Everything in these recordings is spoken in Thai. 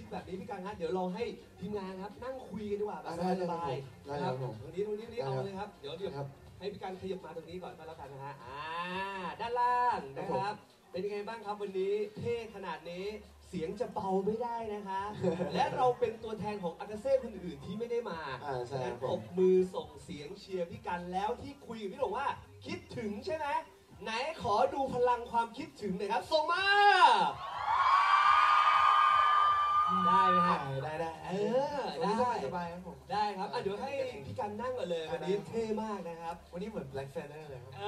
แบบนี้พี่กันฮะเดี๋ยวลองให้ทีมงานครับนั่งคุยกันดีกว่าแบบสบายๆนะครับตรงนี้เอาเลยครับเดี๋ยวให้พี่กันขยับมาตรงนี้ก่อนก็แล้วกันนะฮะด้านล่างนะครับเป็นยังไงบ้างครับวันนี้เท่ขนาดนี้เสียงจะเบาไม่ได้นะคะ และเราเป็นตัวแทนของอากาเซ่คนอื่นที่ไม่ได้มาฉะนั้นปรบมือส่งเสียงเชียร์พี่กันแล้วที่คุยกับพี่หลงว่าคิดถึงใช่ไหมไหนขอดูพลังความคิดถึงหน่อยครับส่งมาได้ไหมฮะได้ได้สบายครับผมได้ครับเดี๋ยวให้พี่กันนั่งก่อนเลยวันนี้เท่มากนะครับวันนี้เหมือน Black Panther เลยครับ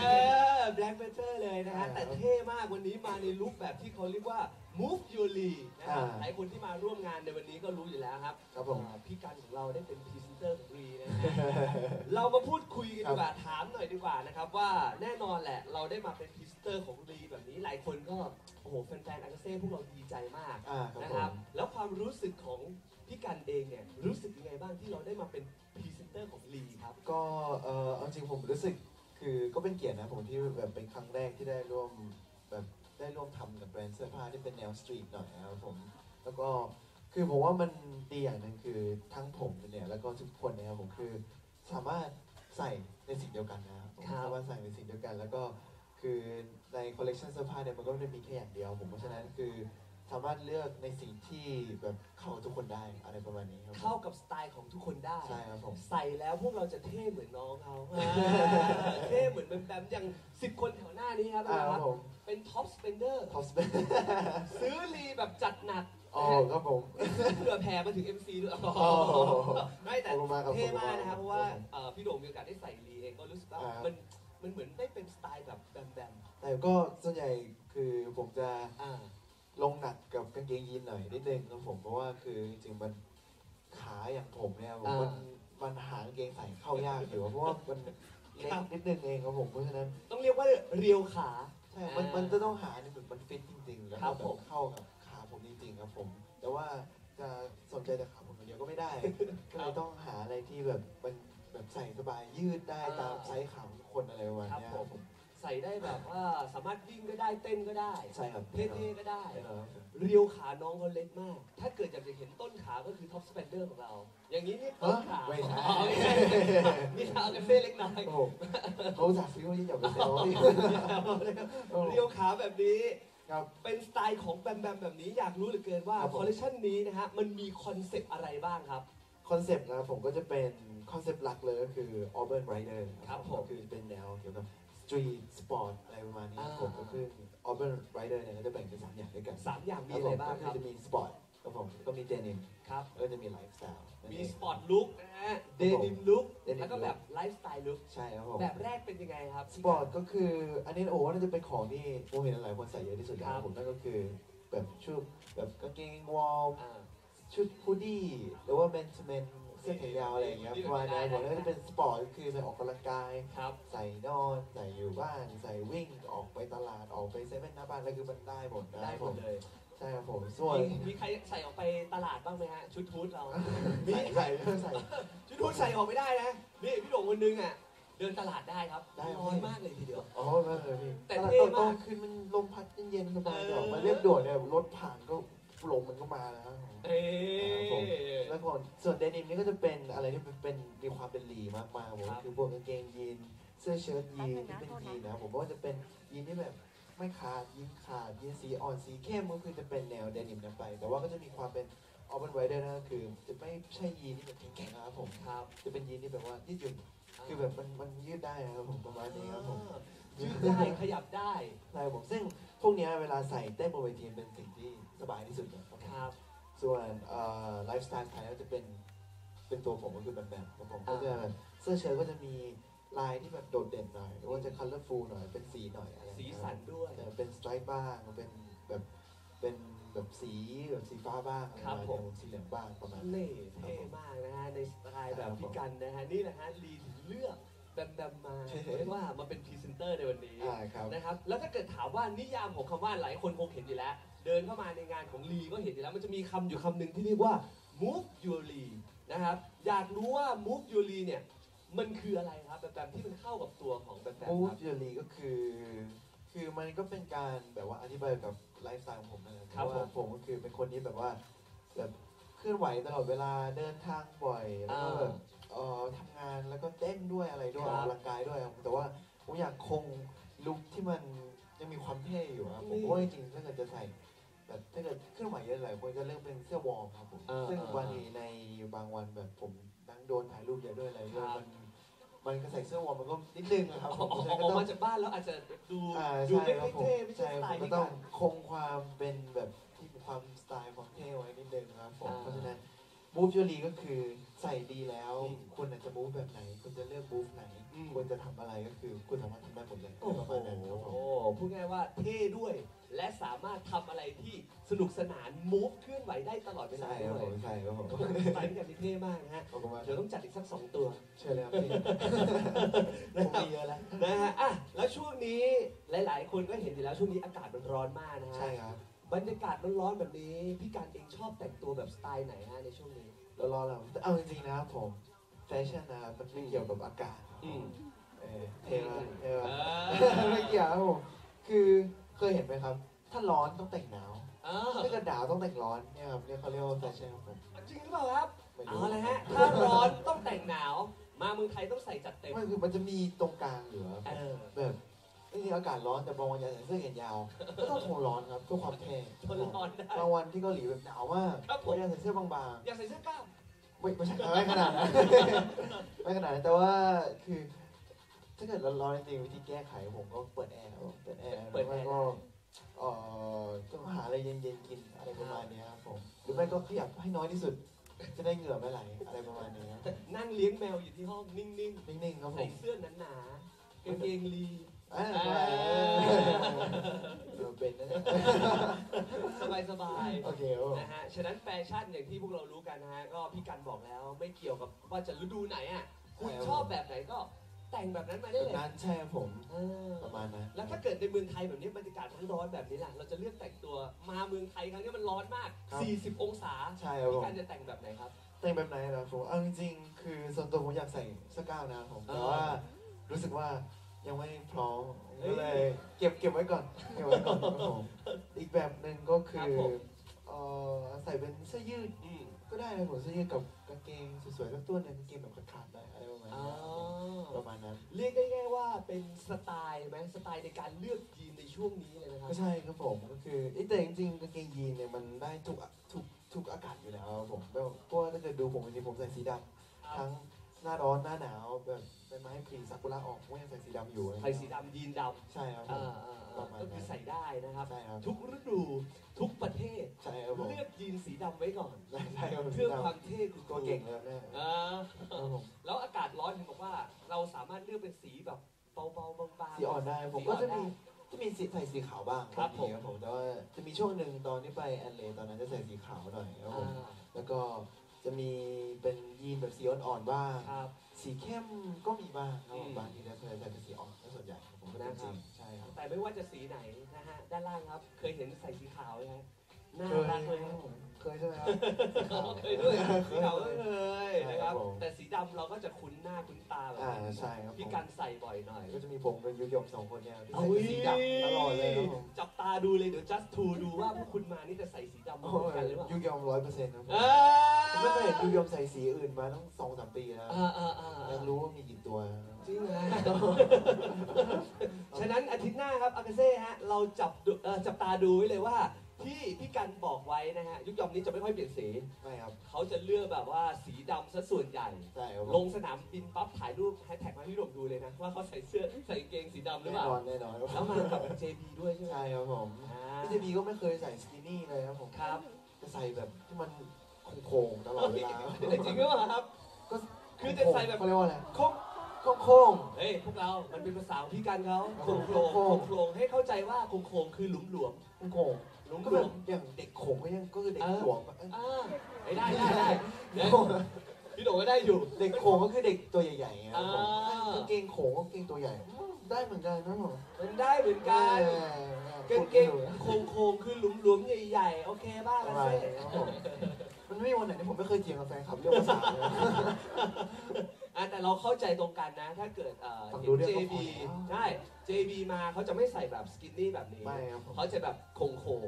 Black Panther เลยนะฮะแต่เท่มากวันนี้มาในลุคแบบที่เขาเรียกว่า Move Your Lee นะครับหลายคนที่มาร่วมงานในวันนี้ก็รู้อยู่แล้วครับพี่กันของเราได้เป็นพรีเซนเตอร์ของลีนะฮะเรามาพูดคุยกันดีกว่าถามหน่อยดีกว่านะครับว่าแน่นอนแหละเราได้มาเป็นพรีเซนเตอร์ของลีแบบนี้หลายคนก็โอ้โหแฟนๆอากาเซ่พวกเราดีใจมากนะครับแล้วความรู้สึกของพี่กันเองเนี่ยรู้สึกยังไงบ้างที่เราได้มาเป็นพรีเซนเตอร์ของลีครับก็เอาจริงผมรู้สึกคือก็เป็นเกียรตินะผมที่แบบเป็นครั้งแรกที่ได้ร่วมทำกับแบรนด์เสื้อผ้าที่เป็นแนวสตรีทหน่อยนะครับผมแล้วก็คือผมว่ามันดีอย่างหนึ่งคือทั้งผมเนี่ยแล้วก็ทุกคนนะครับผมคือสามารถใส่ในสิ่งเดียวกันนะครับผมสามารถใส่ในสิ่งเดียวกันแล้วก็คือในคอลเลคชันเสื้อผ้าเนี่ยมันก็ไม่ได้มีแค่อย่างเดียวผมเพราะฉะนั้นคือสามารถเลือกในสิ่งที่แบบเข้าทุกคนได้อะไรประมาณนี้ครับเข้ากับสไตล์ของทุกคนได้ใช่ครับผมใส่แล้วพวกเราจะเท่เหมือนน้องเขาเท่เหมือนแบมอย่าง10 คนแถวหน้านี้ครับเป็นท็อปสเปนเดอร์ซื้อลีแบบจัดหนักครับผมเผื่อแผ่มาถึง MC ด้วยไม่แต่เท่มากนะครับเพราะว่าพี่โด่งมีโอกาสได้ใส่ลีเองก็รู้สึกว่ามันเหมือนได้เป็นสไตล์แบบแบมแต่ก็ส่วนใหญ่คือผมจะลงหนักกับกางเกงยีนหน่อยนิดนึงครับผมเพราะว่าคือจริงๆมันขาอย่างผมเนี่ยมันหากางเกงใส่เข้ายากอยู่เพราะว่ามันเล็กนิดนึงเองครับผมเพราะฉะนั้นต้องเรียกว่าเรียวขาใช่มันจะต้องหาเนี่ยมันฟิตจริงๆแล้วแบบเข้ากับขาผมจริงๆครับผมแต่ว่าจะสนใจแต่ขาผมอย่างเดียวก็ไม่ได้ก็เลยต้องหาอะไรที่แบบมันแบบใส่สบายยืดได้ตามไซส์ขาทุกคนอะไรประมาณนี้ครับผมใส่ได้แบบว่าสามารถวิ่งก็ได้เต้นก็ได้ใช่ครับเท่ๆก็ได้เรียวขาน้องเขาเล็กมากถ้าเกิดอยากจะเห็นต้นขาก็คือท็อปสเปนเดอร์ของเราอย่างนี้นี่ต้นขาไม่ใช่มีขาเอากระเซ่เล็กน้อยเขาจากซื้อมาที่จับไปเซลเรียวขาแบบนี้เป็นสไตล์ของแบมแบบนี้อยากรู้เหลือเกินว่าคอลเลคชันนี้นะฮะมันมีคอนเซปต์อะไรบ้างครับคอนเซปต์นะผมก็จะเป็นคอนเซปต์หลักเลยก็คือ Urban Rider ครับผมคือเป็นแนวเกี่ยวกับ Street Sport อะไรประมาณนี้ผมก็คือ Urban Rider เนี่ยก็จะแบ่งเป็น3อย่างด้วยกัน 3อย่างมีอะไรบ้างครับจะมี Sport ครับผมก็มี Denim ครับแล้วก็จะมี Lifestyle มี Sport Look นะฮะ Denim Look แล้วก็แบบ Lifestyle Look ใช่ครับผมแบบแรกเป็นยังไงครับ Sport ก็คืออันนี้น่าจะเป็นของที่ผมเห็นหลายคนใส่เยอะที่สุดแล้วผมนั่นก็คือแบบชุดแบบกางเกงวอร์มชุดฮูดดี้หรือว่าแมนทูแมนเสื้อแขนยาวอะไรอย่างเงี้ยประมาณนั้นผมก็จะเป็นสปอร์ตก็คือไปออกกำลังกายใส่นอนใส่อยู่บ้านใส่วิ่งออกไปตลาดออกไปเซเว่นหน้าบ้านแล้วคือมันได้หมดเลยใช่ครับผมส่วนมีใครใส่ออกไปตลาดบ้างไหมฮะชุดฮูดเราใส่ชุดฮูดใส่ออกไม่ได้นะนี่พี่โด่งคนนึงอ่ะเดินตลาดได้ครับร้อนมากเลยทีเดียวมากเลยพี่แต่เท่มากคือมันลมพัดเย็นๆสบายออกมาเรียบด่วนเนี่ยรถผ่านก็ลมมันก็มาแล้วแล้วก่อนส่วนเดนิมนี่ก็จะเป็นอะไรที่เป็นมีความเป็นลีมากๆผมคือพวกกางเกงยีนเสื้อเชิ้ตยีนที่เป็นยีนนะผมว่าจะเป็นยีนที่แบบไม่ขาดยีนสีอ่อนสีเข้มก็คือจะเป็นแนวเดนิมนั้นไปแต่ว่าก็จะมีความเป็นออร์บันไวเดอร์นะคือจะไม่ใช่ยีนที่แบบแข็งๆนะครับผมจะเป็นยีนที่แบบว่ายืดหยุ่นคือแบบมันยืดได้นะครับผมประมาณนี้ครับผมยืดได้ขยับได้ใช่ผมซึ่งพวกนี้เวลาใส่เต้นบนเวทีเป็นสิ่งที่สบายที่สุดครับส่วนไลฟ์สไตล์ไทยก็จะเป็นตัวผมก็คือแบบผมก็จะเสื้อเชิ้ตก็จะมีลายที่แบบโดดเด่นหน่อยหรือว่าจะคัลเลอร์ฟูลหน่อยเป็นสีหน่อยอะไรสีสันด้วยเป็นสไตร์บ้างเป็นแบบสีฟ้าบ้างอะไรแบบสีเหลืองบ้างประมาณนี้เท่มากนะฮะในสไตล์แบบพี่กันนะฮะนี่แหละฮะลีถึงเลือกแบมมาเรียกว่ามาเป็นพรีเซนเตอร์ในวันนี้นะครับแล้วถ้าเกิดถามว่านิยามของคำว่าหลายคนคงเห็นอยู่แล้วเดินเข้ามาในงานของลีก็เห็นอยู่แล้วมันจะมีคำอยู่คำหนึ่งที่เรียกว่า move your Lee นะครับอยากรู้ว่า move your Lee เนี่ยมันคืออะไรครับแบบที่มันเข้ากับตัวของแบบ move your Lee ก็คือมันก็เป็นการแบบว่าอธิบายกับไลฟ์สไตล์ของผมนะครับเพราะว่าผมก็คือเป็นคนที่แบบว่าแบบเคลื่อนไหวตลอดเวลาเดินทางบ่อยแล้วก็แบบทำงานแล้วก็เต้นด้วยอะไรด้วยออกกำลังกายด้วยครับแต่ว่าผมอยากคงลุคที่มันยังมีความเท่อยู่ครับผมเพราะว่าจริงๆถ้าเกิดจะใส่แบบถ้าเกิดเครื่องหมายเยอะหลายคนจะเลือกเป็นเสื้อวอร์มครับผมซึ่งวันนี้ในบางวันแบบผมนั่งโดนถ่ายรูปเยอะด้วยอะไรด้วยมันก็ใส่เสื้อวอร์มมันก็นิดนึงนะครับผมออกมาจากบ้านแล้วอาจจะดูไม่เท่ไม่ใช่สไตล์ก็ต้องคงความเป็นแบบที่ความสไตล์ความเท่ไว้นิดนึงนะครับผมเพราะฉะนั้นมูฟยูรีก็คือใส่ดีแล้วคุณอาจจะมูฟแบบไหนคุณจะเลือกมูฟไหนควรจะทำอะไรก็คือคุณสามารถทำได้หมดเลยประมาณนั้นครับผมพูดง่ายว่าเท่ด้วยและสามารถทำอะไรที่สนุกสนานมูฟเคลื่อนไหวได้ตลอดเวลาด้วยใช่ครับผมสไตล์ที่กันเท่มากนะฮะเดี๋ยวต้องจัดอีกสัก2 ตัวเชิญเลยครับพี่ผมมีเยอะแล้วนะฮะอ่ะแล้วช่วงนี้หลายๆคนก็เห็นอยู่แล้วช่วงนี้อากาศมันร้อนมากนะฮะใช่ครับบรรยากาศร้อนๆแบบนี้พี่การเองชอบแต่งตัวแบบสไตล์ไหนฮะในช่วงนี้ร้อนๆแล้วเอาจริงๆนะครับผมแฟชั่นนะครับมันไม่เกี่ยวกับอากาศเท่ไม่เกี่ยวครับผมคือเคยเห็นไหมครับถ้าร้อนต้องแต่งหนาวถ้าเกิดหนาวต้องแต่งร้อนเนี่ยครับเนี่ยเขาเรียกว่าแฟชั่นครับผมจริงหรือเปล่าครับเอาละฮะถ้าร้อนต้องแต่งหนาวมาเมืองไทยต้องใส่จัดเต็มไม่คือมันจะมีตรงกลางอยู่แบบจริงๆอากาศร้อนแต่บางวันอยากใส่เสื้อแขนยาวก็ต้องทนร้อนครับเพื่อความเท่ทนร้อนได้บางวันที่เกาหลีแบบหนาวมากอยากใส่เสื้อบางๆอยากใส่เสื้อกล้ามไม่ใช่ไม่ขนาดนั้นไม่ขนาดนั้นแต่ว่าคือถ้าเกิดร้อนจริงๆวิธีแก้ไขผมก็เปิดแอร์แล้วก็ต้องหาอะไรเย็นๆกินอะไรประมาณนี้ครับผมหรือไม่ก็ขยับให้น้อยที่สุดจะได้เหงื่อไม่ไหลอะไรประมาณนี้นั่งเลี้ยงแมวอยู่ที่ห้องนิ่งๆครับผมใส่เสื้อหนาๆกางเกงลีเป็นนะสบายโอเคนะฮะฉะนั้นแฟชั่นอย่างที่พวกเรารู้กันนะฮะก็พี่กันบอกแล้วไม่เกี่ยวกับว่าจะฤดูไหนอ่ะคุณชอบแบบไหนก็แต่งแบบนั้นมาได้เลยนั้นใช่ผมประมาณนั้นแล้วถ้าเกิดในเมืองไทยแบบนี้บรรยากาศร้อนแบบนี้ล่ะเราจะเลือกแต่งตัวมาเมืองไทยครั้งนี้มันร้อนมาก40 องศาใช่ครับพี่กันจะแต่งแบบไหนครับแต่งแบบไหนล่ะผมเอาจริงๆคือส่วนตัวผมอยากใส่เสื้อกล้ามนะผมแต่ว่ารู้สึกว่ายังไม่พร้อมก็เลยเก็บไว้ก่อนครับผมอีกแบบหนึ่งก็คือใส่เป็นเสื้อยืดก็ได้นะผมเสื้อยืดกับกางเกงสวยๆสักตัวนึงกางเกงแบบขาดๆได้อะไรประมาณนั้นเรียกได้ง่ายว่าเป็นสไตล์ไหมสไตล์ในการเลือกยีนในช่วงนี้เลยนะครับก็ใช่ครับผมก็คือแต่จริงๆกางเกงยีนเนี่ยมันได้ทุกอากาศอยู่แล้วผมเพราะว่าถ้าเกิดดูผมจริงๆผมใส่สีดำทั้งหน้าร้อนหน้าหนาวแบบเป็นไม้ผลิซากุระออกผมยังใส่สีดำอยู่ใส่สีดำยีนดำใช่ครับก็คือใส่ได้นะครับใช่ครับทุกฤดูทุกประเทศใช่ครับเลือกยีนสีดำไว้ก่อนใช่ครับเพื่อความเท่คือตัวเก่งเลยแน่แล้วอากาศร้อนเห็นบอกว่าเราสามารถเลือกเป็นสีแบบเบาๆบางๆสีอ่อนได้ผมก็จะมีใส่สีขาวบ้างครับผมแต่ว่าจะมีช่วงหนึ่งตอนที่ไปแอนเลตอนนั้นจะใส่สีขาวหน่อยครับผมแล้วก็จะมีเป็นยีนแบบสีอ่อนๆบ้างสีเข้มก็มีบ้างครับบางทีจะใส่เป็นสีอ่อนส่วนใหญ่ผมก็ได้จริงใช่ครับแต่ไม่ว่าจะสีไหนนะฮะด้านล่างครับเคยเห็นใส่สีขาวไหมฮะน่ารักเลยครับเคยใช่ไหมครับเคยด้วยสีขาวก็เคยนะครับแต่สีดำเราก็จะคุ้นหน้าคุ้นตาแบบใช่ครับพี่กันใส่บ่อยหน่อยก็จะมีผมกับยุยม2 คนเนี่ยใส่สีดำตลอดเลยจับตาดูเลยเดี๋ยว just to ดูว่าพวกคุณมานี่จะใส่สีดำเหมือนกันหรือเปล่ายุยม100%ครับผมไม่เคยเห็นยุยมใส่สีอื่นมาตั้ง2-3 ปีแล้วยังรู้ว่ามีกี่ตัวจริงนะฉะนั้นอาทิตย์หน้าครับอากาเซ่ฮะเราจับตาดูไว้เลยว่าที่พี่กันบอกไว้นะฮะยุยอมนี้จะไม่ค่อยเปลี่ยนสีไม่ครับเขาจะเลือกแบบว่าสีดำซะส่วนใหญ่ใช่ครับลงสนามบินปั๊บถ่ายรูปแฮชแท็กมาพี่หลงดูเลยนะว่าเขาใส่เสื้อใส่เกงสีดำหรือเปล่าแน่นอนแล้วมากับ JB ด้วยใช่ไหมใช่ครับผมพี่ JB ก็ไม่เคยใส่สกินนี่เลยครับผมครับจะใส่แบบที่มันโค้งตลอดเวลาจริงหรือเปล่าครับก็คือจะใส่แบบเขาเรียกว่าอะไรโค้งเฮ้ยพวกเรามันเป็นภาษาของพี่กันเขาโค้งให้เข้าใจว่าโค้งคือหลุมโค้งก็แบบอย่างเด็กโขงก็คือเด็กหลวงได้พี่โดก็ได้อยู่เด็กโขงก็คือเด็กตัวใหญ่ๆครับผมกางเกงโขงก็เกงตัวใหญ่ได้เหมือนกันนะผมมันได้เหมือนกันกางเกงโค้งคือหลุมใหญ่ๆโอเคบ้างอะไรมันไม่มีวันไหนที่ผมไม่เคยเถียงกับแฟนคลับเรื่องภาษาเลยแต่เราเข้าใจตรงกันนะถ้าเกิดเห็น JB ใช่ JB มาเขาจะไม่ใส่แบบสกินนี่แบบนี้เขาจะแบบโค้ง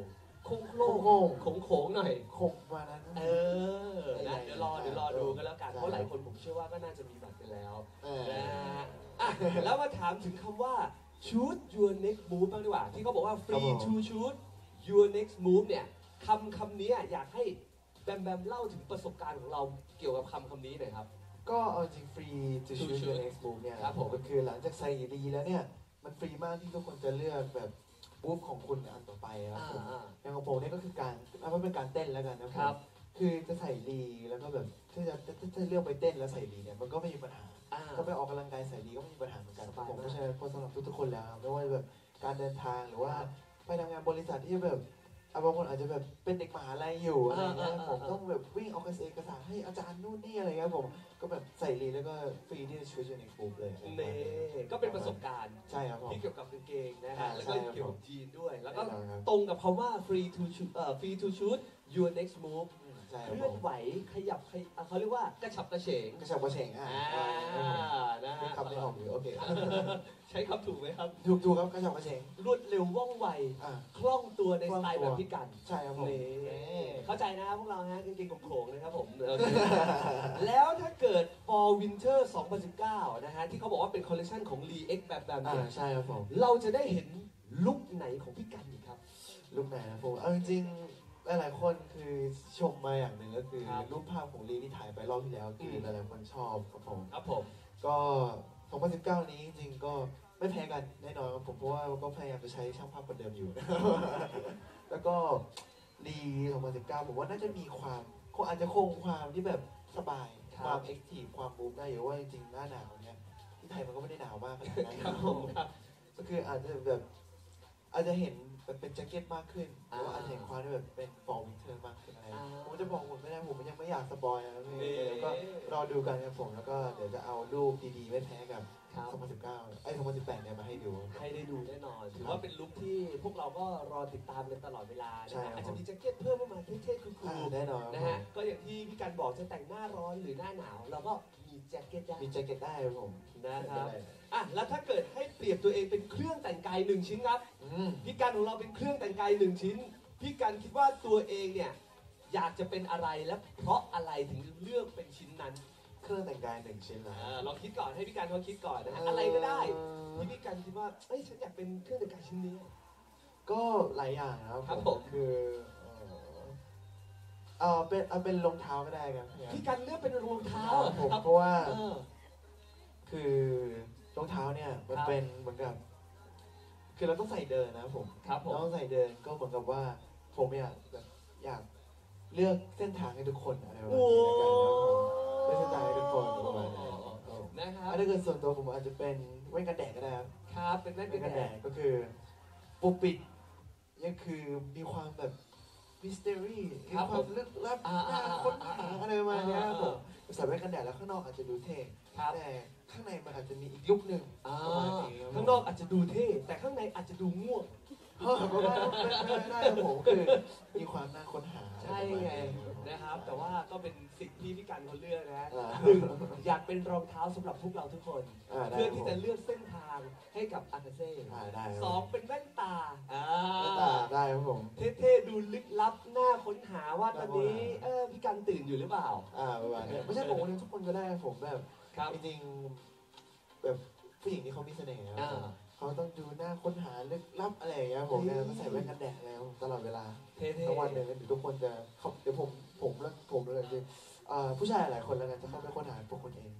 โค้งโค้งโค้งหน่อยโค้งมานั้นนะเดี๋ยวรอดูกันแล้วกันเพราะหลายคนผมเชื่อว่าก็น่าจะมีบัตรกันแล้วนะฮะแล้วมาถามถึงคำว่า choose your next move บ้างดีกว่าที่เขาบอกว่า free to choose your next move เนี่ยคำนี้อยากให้แบมเล่าถึงประสบการณ์ของเราเกี่ยวกับคำนี้หน่อยครับก็เอาจริงฟรี to choose your next move เนี่ยผมก็คือหลังจากใส่ดีแล้วเนี่ยมันฟรีมากที่ทุกคนจะเลือกแบบมูฟของคุณอันต่อไปครับผมอย่างของผมเนี่ยก็คือการมันเป็นการเต้นแล้วกันนะครับคือจะใส่ลีแล้วก็แบบถ้าเลือกไปเต้นแล้วใส่ลีเนี่ยมันก็ไม่มีปัญหาก็ไปออกกำลังกายใส่ลีก็ไม่มีปัญหาเหมือนกันผมเพราะฉะนั้นสำหรับทุกคนแล้วไม่ว่าแบบการเดินทางหรือว่าไปทำงานบริษัทที่แบบบางคนอาจจะแบบเป็นเด็กมหาลัยอยู่อะไรเงี้ยผมต้องแบบวิ่งเอาเอกสารให้อาจารย์นู่นนี่อะไรเงี้ยผมก็แบบใส่ลีแล้วก็ฟรีที่จะช่วยในกลุ่มเลยนี่ก็เป็นประสบการณ์ใช่ครับผมที่เกี่ยวกับกางเกงนะฮะแล้วก็เกี่ยวกับจีนด้วยแล้วก็ตรงกับคำว่า free to choose your next move เคลื่อนไหวขยับเขาเรียกว่ากระฉับกระเฉงนะฮะคำนี้ออกอยู่โอเคใช้คำถูกไหมครับถูกครับกระฉับกระเฉงรวดเร็วว่องไวคล่องตัวในสไตล์แบบพี่กันใช่ครับผมเข้าใจนะพวกเราฮะกางเกงโขงนะครับผมแล้วถ้าเกิด Fall Winter 2019นะฮะที่เขาบอกว่าเป็นคอลเลคชันของ Lee X แบบนี้ใช่ครับผมเราจะได้เห็นลุคไหนของพี่กันอีกครับลุคไหนนะผมจริงหลายคนคือชมมาอย่างหนึ่งก็คือรูปภาพของลีที่ถ่ายไปรอบที่แล้วคือหลายคนชอบครับผมก็2019นี้จริงๆก็ไม่แพ้กันแน่นอนครับผมเพราะว่าก็พยายามจะใช้ช่างภาพคนเดิมอยู่แล้วก็ลี2019ผมว่าน่าจะมีความอาจจะคงความที่แบบสบายความเอ็กซ์ทีฟความมูฟได้อยู่ว่าจริงๆหน้าหนาวเนี้ยที่ไทยมันก็ไม่ได้หนาวมากขนาดนั้นครับผมก็คืออาจจะแบบอาจจะเห็นเป็นแจ็คเก็ตมากขึ้นหรือว่าอาจจะเห็นความที่แบบเป็นฟอร์มวินเทอร์มากขึ้นอะไรผมจะบอกผมไม่ได้ผมยังไม่อยากสปอยนะพี่เดี๋ยวก็รอดูกันครับผมแล้วก็เดี๋ยวจะเอารูปดีๆไม่แพ้กับ2019 2018เนี่ยมาให้ดูให้ได้ดูแน่นอนถือว่าเป็นลุคที่พวกเราก็รอติดตามกันตลอดเวลาอาจจะมีแจ็คเก็ตเพิ่มมาเท่ๆคูลๆแน่นอนนะฮะก็อย่างที่พี่กันบอกจะแต่งหน้าร้อนหรือหน้าหนาวเราก็มีแจ็คเก็ตได้ครับผมนะครับแล้วถ้าเกิดให้เปรียบตัวเองเป็นเครื่องแต่งกาย1ชิ้นครับพี่กันของเราเป็นเครื่องแต่งกาย1ชิ้นพี่กันคิดว่าตัวเองเนี่ยอยากจะเป็นอะไรและเพราะอะไรถึงเลือกเป็นชิ้นนั้นเครื่องแต่งกาย1ชิ้นนะลองคิดก่อนให้พี่กันเขาคิดก่อนนะฮะอะไรก็ได้ที่พี่กันคิดว่าฉันอยากเป็นเครื่องแต่งกายชิ้นนี้ก็หลายอย่างนะครับผมคือเป็นรองเท้าก็ได้ครับพี่กันเลือกเป็นรองเท้าผมเพราะว่าคือรองเท้าเนี่ยมันเป็นเหมือนกับคือเราต้องใส่เดินนะผมเราต้องใส่เดินก็เหมือนกับว่าผมอยากเลือกเส้นทางให้ทุกคนอะไรแบบนี้เลือกเส้นทางให้ทุกคนประมาณนี้นะครับถ้าเกิดส่วนตัวผมอาจจะเป็นแว่นกันแดดก็ได้ครับเป็นแว่นกันแดดก็คือปกปิดยังคือมีความแบบมิสเตอรี่มีความลึกลับน่าค้นหาอะไรประมาณนี้ผมใส่แว่นกันแดดแล้วข้างนอกอาจจะดูเท่แต่ข้างในมันอาจจะมีอีกลุคหนึ่งข้างนอกอาจจะดูเท่แต่ข้างในอาจจะดูง่วงก็ได้ผมคือมีความน่าค้นหาใช่ไงนะครับแต่ว่าก็เป็นสิ่งที่พี่กันเขาเลือกนะ1อยากเป็นรองเท้าสำหรับพวกเราทุกคนเพื่อที่จะเลือกเส้นทางให้กับอากาเซ่2เป็นแว่นตาได้ครับผมเท่ๆดูลึกลับน่าค้นหาว่าตอนนี้พี่กันตื่นอยู่หรือเปล่าประมาณนี้ไม่ใช่ผมคนนึงทุกคนก็ได้ผมแบบจริงๆแบบผู้หญิงที่เขามีเสน่ห์เขาต้องดูหน้าค้นหาลึกลับอะไรอย่างเงี้ยผมเนี่ยต้องใส่แว่นกันแดดแล้วตลอดเวลาทั้งวันเลยเดี๋ยวทุกคนจะเดี๋ยวผมเลยจริงผู้ชายหลายคนแล้วกันจะเข้าไปค้นหาพวกคนเอง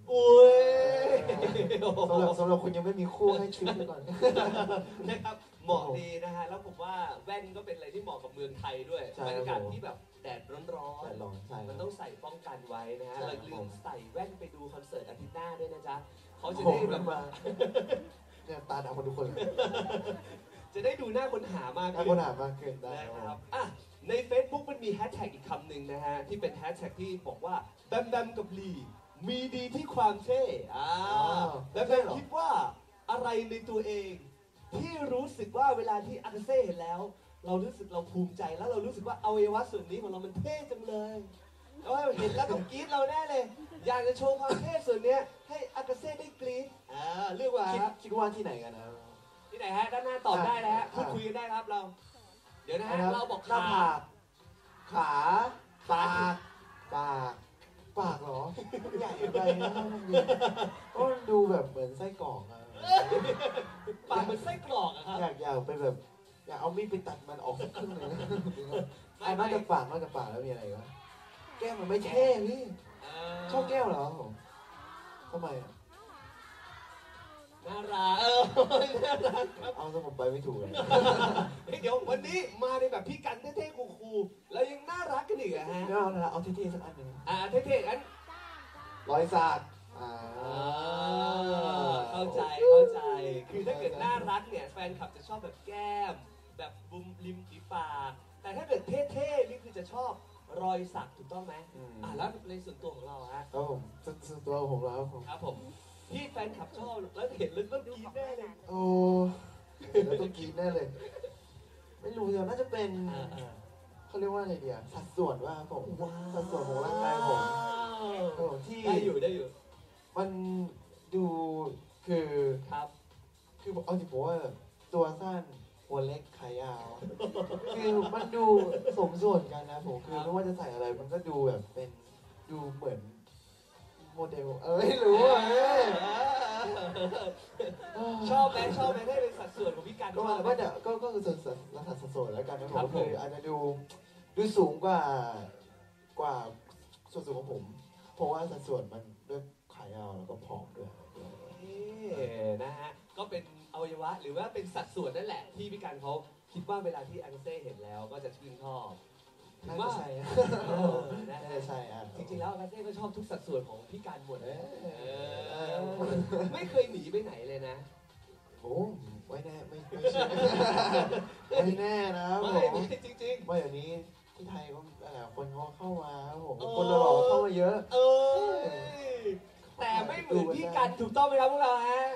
สำหรับคุณยังไม่มีคู่ให้ทริปไปก่อนนะครับเหมาะดีนะฮะแล้วผมว่าแว่นก็เป็นอะไรที่เหมาะกับเมืองไทยด้วยบรรยากาศที่แบบแดดร้อนมันต้องใส่ป้องกันไว้นะฮะเราลืมใส่แว่นไปดูคอนเสิร์ตอาทิตย์หน้าด้วยนะจ๊ะเขาจะได้แบบเนี่ยตาดำคนทุกคนจะได้ดูหน้าค้นหามากขึ้นได้ครับใน Facebook มันมีแฮชแท็กอีกคำหนึ่งนะฮะที่เป็นแฮชแท็กที่บอกว่าแบมกับลีมีดีที่ความเท่แบมคิดว่าอะไรในตัวเองที่รู้สึกว่าเวลาที่อากาเซ่เห็นแล้วเรารู้สึกเราภูมิใจแล้วเรารู้สึกว่าอวัยวะส่วนนี้ของเรามันเท่จังเลยเห็นแล้วต้องกรี๊ดเราแน่เลยอยากจะโชว์ความเท่ส่วนนี้ให้อากาเซ่ได้กรี๊ดเรียกว่าคิดว่าที่ไหนกันนะที่ไหนฮะด้านหน้าตอบได้นะฮะพูดคุยกันได้ครับเราเดี๋ยวนะฮะเราบอกหน้าขาผากขาปากปากเหรอใหญ่ไปนะก็ดูแบบเหมือนไส้กรอกอะปากเหมือนไส้กรอกอะครับอยากไปแบบอยากเอามีดไปตัดมันออกสักครึ่งหนึงนอกจากปากแล้วมีอะไรวะแก้มมันไม่เท่พี่ชอบแก้วเหรอผมทำไมอ่ะน่ารักน่ารักครับเอาซะผมไปไม่ถูกเลยเดี๋ยววันนี้มาในแบบพี่กันเท่ๆคูลๆแล้วยังน่ารักกันอีกอะฮะไม่เอาละเอาเท่ๆสักอันหนึ่งเท่ๆงั้นรอยสักเข้าใจ คือถ้าเกิดน่ารักเนี่ยแฟนคลับจะชอบแบบแก้ม แบบบุมริมฝีปากแต่ถ้าเกิดเท่ๆนี่คือจะชอบรอยสักถูกต้องไหมแล้วในส่วนตัวของเราฮะครับผมส่วนตัวผมแล้วผมครับผมที่แฟนคลับชอบแล้วเห็นแล้วก็กรี๊ดแน่เลยโอ้แล้วต้องกินแน่เลย ไม่รู้เดี๋ยวน่าจะเป็นเขาเรียกว่าอะไรเดียวสัดส่วนว่าผมสัดส่วนของร่างกายผมที่ได้อยู่มันดูคือครับคือเอาจริงผมว่าตัวสั้นหัวเล็กขายาว คือมันดูสมส่วนกันนะผมคือไม่ว่าจะใส่อะไรมันก็ดูแบบเป็นดูเหมือนโมเดลไม่รู้อ่ะชอบไหมให้เป็นสัดส่วนของพี่กันก็ชอบไหมว่าเดี๋ยวก็คือส่วนรัฐสัดส่วนแล้วกันนะผครัมบคืออาจจะดูสูงกว่าส่วนสูงของผมเพราะว่าสัดส่วนมันด้วยขายาวแล้วก็ผอมด้วยนะฮะก็เป็นอวัยวะหรือว่าเป็นสัดส่วนนั่นแหละที่พี่กันเขาคิดว่าเวลาที่อังเซ่เห็นแล้วก็จะชื่นชอบน่าจะใช่น่าจะใช่อ่ะจริงๆแล้วอังเซ่ก็ชอบทุกสัดส่วนของพี่กันหมดไม่เคยหนีไปไหนเลยนะโอ้ไม่แน่ไม่ใช่ไม่แน่นะผมไม่จริงๆว่าอย่างนี้ที่ไทยก็คนเขาเข้ามาผมคนหล่อเข้ามาเยอะแต่ไม่เหมือนพี่กันถูกต้องไหมครับพวกเราฮะ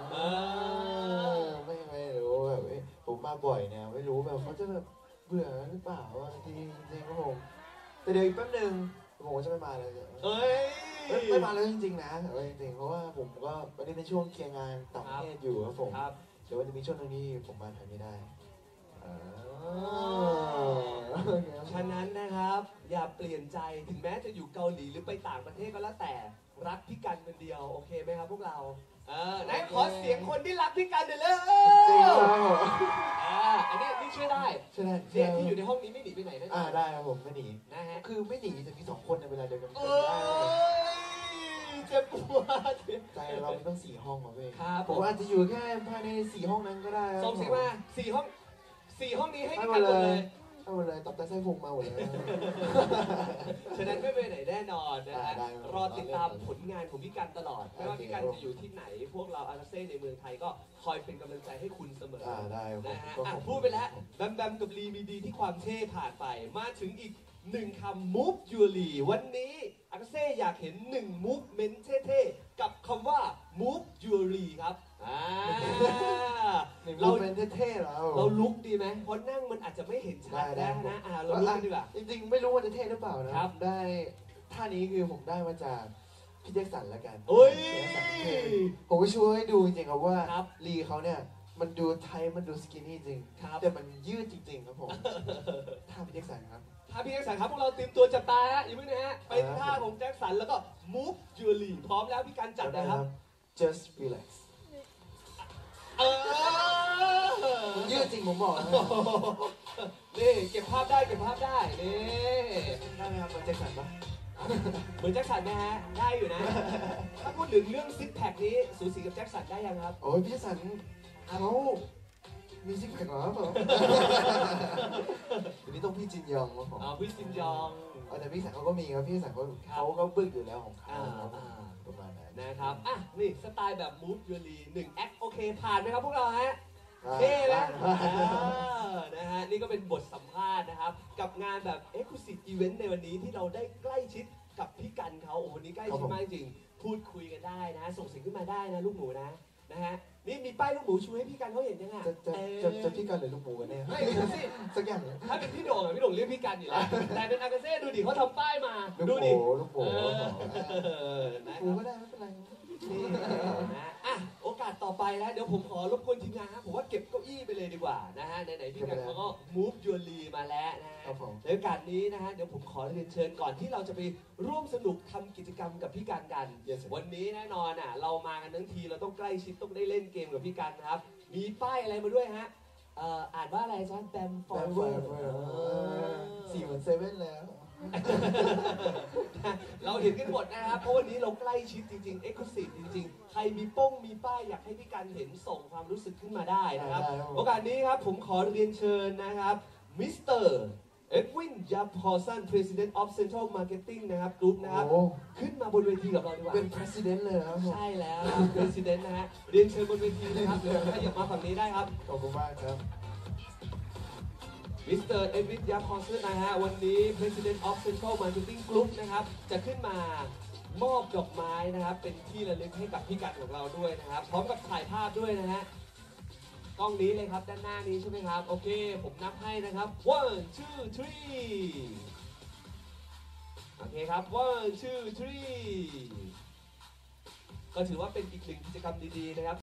ไม่รู้แบบผมมาบ่อยเนี่ยไม่รู้แบบเขาจะแบบเบื่อหรือเปล่าว่าจริงครับผมแต่เดี๋ยวอีกแป๊บนึงผมจะไม่มาเลยไม่มาเลยจริงๆนะจริงๆเพราะว่าผมก็วันนี้ในช่วงเคลียร์งานต่างประเทศอยู่ครับผมเดี๋ยวมันจะมีช่วงนึงที่ผมมาไทยไม่ได้ฉะนั้นนะครับอย่าเปลี่ยนใจถึงแม้จะอยู่เกาหลีหรือไปต่างประเทศก็แล้วแต่รักพี่กันคนเดียวโอเคไหมครับพวกเราไหนขอเสียงคนที่รักพี่กันหน่อยเลยอันนี้ช่วยได้เนี่ยที่อยู่ในห้องนี้ไม่หนีไปไหนนะได้ครับผมไม่หนีนะฮะคือไม่หนีแต่มี2 คนในเวลาเดียวกันเจ็บปวดใจเราไม่ต้อง4 ห้องมาเว้ยครับผมอาจจะอยู่แค่ภายใน4 ห้องนั้นก็ได้ส่งเสียงมา4 ห้องนี้ให้พี่กันหมดเลยตับแต่ไส้พุงมาหมดเลยฉะนั้นไม่ไปไหนแน่นอนนะฮะรอติดตามผลงานของพี่กันตลอดไม่ว่าพี่กันจะอยู่ที่ไหนพวกเราอาราเซ่ในเมืองไทยก็คอยเป็นกำลังใจให้คุณเสมอนะฮะพูดไปแล้วแบมกับลีมีดีที่ความเท่ผ่านไปมาถึงอีก1 คำ move jewelry วันนี้อาราเซ่อยากเห็น1 movement เท่ๆกับคำว่า move jewelry ครับเราเป็นเท่ๆเราลุกดีไหมเพราะนั่งมันอาจจะไม่เห็นชัดนะเราลุกดีกว่าจริงๆไม่รู้ว่าจะเท่หรือเปล่านะได้ท่านี้คือผมได้มาจากพี่แจ็คสันละกันผมก็ช่วยให้ดูจริงๆครับว่าลีเขาเนี่ยมันดูไทยมันดูสกินนี่จริงแต่มันยืดจริงๆครับผมท่าพี่แจ็คสันครับท่าพี่แจ็คสันครับพวกเราเตรียมตัวจับตาฮะอย่าเพิ่งนะฮะเป็นท่าของแจ็คสันแล้วก็ move jewelry พร้อมแล้วพี่กันจัดนะครับ just relax ยืดจริงผมบอกนี่เก็บภาพได้นี่ได้ไหมครับเหมือนแจ็คสันปะเหมือนแจ็คสันไหมฮะได้อยู่นะถ้าพูดถึงเรื่องซิกแพคนี้สูสีกับแจ็คสันได้ยังครับโอ้ยพี่แจ็คสันเขามีซิกแพคเหรอครับผมทีนี้ต้องพี่จินยองครับผมพี่จินยองแต่พี่สันเขาก็มีครับพี่สันเขาก็บึ้งอยู่แล้วของเขาประมาณนั้นนะครับนี่สไตล์แบบ move jewelry 1 แอคโอเคผ่านไหมครับพวกเราฮะเท่ไหมนะฮะนี่ก็เป็นบทสัมภาษณ์นะครับกับงานแบบ Exclusive Event ในวันนี้ที่เราได้ใกล้ชิดกับพี่กันเขาวันนี้ใกล้ชิดมากจริงพูดคุยกันได้นะส่งเสียงขึ้นมาได้นะลูกหมูนะฮะนี่มีป้ายลูกหมูชูให้พี่กันเขาเห็นยังไงจะพี่กันหรือลูกหมูกันเนี่ยไม่สิสักอย่างถ้าเป็นพี่โด่งพี่โด่งเรียกพี่กันอยู่แล้วแต่เป็นอากาเซ่ดูดิเขาทำป้ายมาดูดิลูกหมูก็ได้ไม่เป็นไรโอกาสต่อไปแล้วเดี๋ยวผมขอรบกวนทีมงานครับผมว่าเก็บเก้าอี้ยี่ไปเลยดีกว่านะฮะไหนๆพี่กันเขาก็ move your l มาแล้วนะฮะในโอกาสนี้นะฮะเดี๋ยวผมขอเรียนเชิญก่อนที่เราจะไปร่วมสนุกทำกิจกรรมกับพี่กันกัน วันนี้แน่นอนเรามากันทั้งทีเราต้องใกล้ชิดต้องได้เล่นเกมกับพี่กันนะครับมีป้ายอะไรมาด้วยฮะอ่านว่าอะไรจ๊ะแบมฟอร์เวอร์ 4เหมือนเซเว่นแล้วเราเห็นกันหมดนะครับเพราะวันนี้เราใกล้ชิดจริงๆ Exclusive จริงๆใครมีป้งมีป้ายอยากให้พี่กันเห็นส่งความรู้สึกขึ้นมาได้นะครับโอกาสนี้ครับผมขอเรียนเชิญนะครับมิสเตอร์เอ็ดวินยับพอสัน President of Central Marketing นะครับกรุ๊ปนะครับขึ้นมาบนเวทีกับเราดีกว่าเป็น President เลยนะครับใช่แล้วครับ President นะฮะเรียนเชิญบนเวทีนะครับขยับมาฝั่งนี้ได้ครับขอบคุณมากครับมิสเตอร์เอ็ดวินยับพอสันนะฮะวันนี้ President of Central Marketing Group นะครับจะขึ้นมามอบดอกไม้นะครับเป็นที่ระลึกให้กับพี่กันของเราด้วยนะครับพร้อมกับถ่ายภาพด้วยนะฮะกล้องนี้เลยครับด้านหน้านี้ใช่ไหมครับโอเคผมนับให้นะครับ 1 2 3โอเคครับ 1 2 3ก็ถือว่าเป็นอีกหนึ่งกิจกรรมดีๆนะครับ